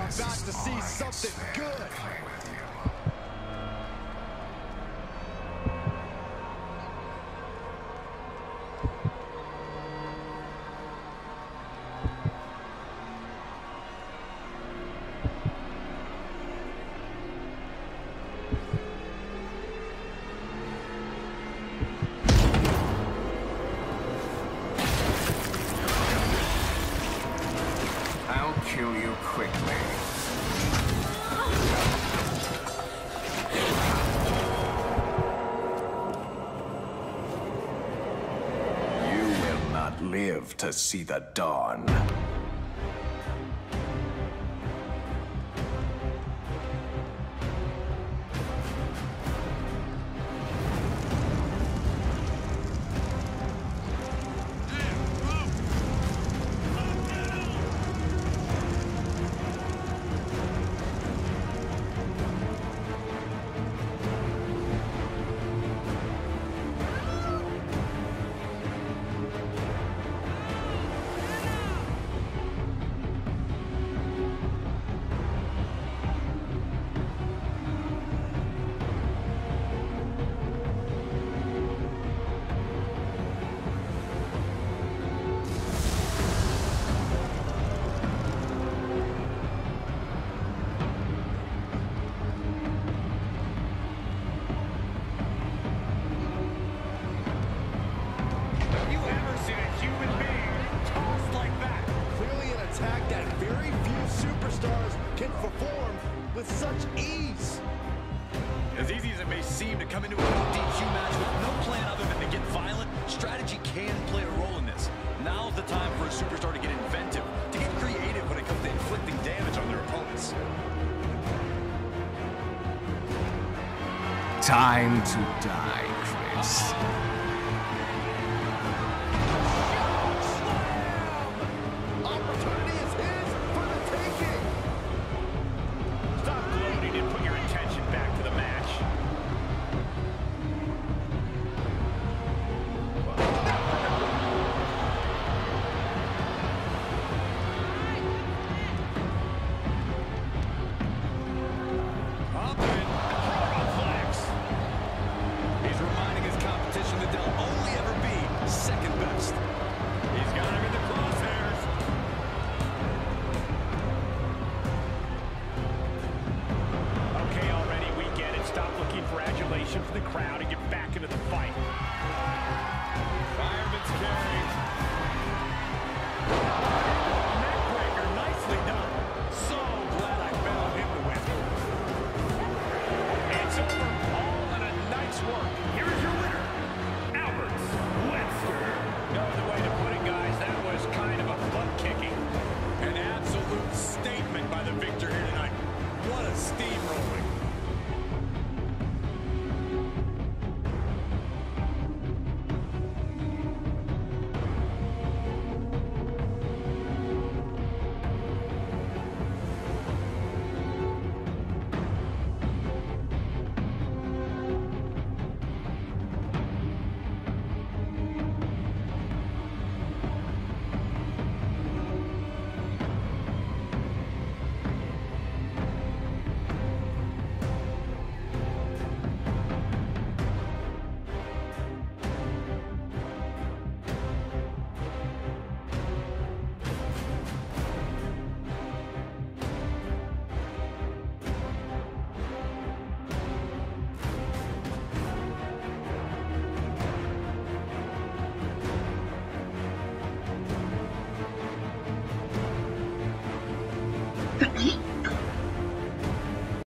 about to see something good. I'll kill you quickly. You will not live to see the dawn. Can perform with such ease. As easy as it may seem to come into a DQ match with no plan other than to get violent, strategy can play a role in this. Now's the time for a superstar to get inventive, to get creative when it comes to inflicting damage on their opponents. Time to die, Chris.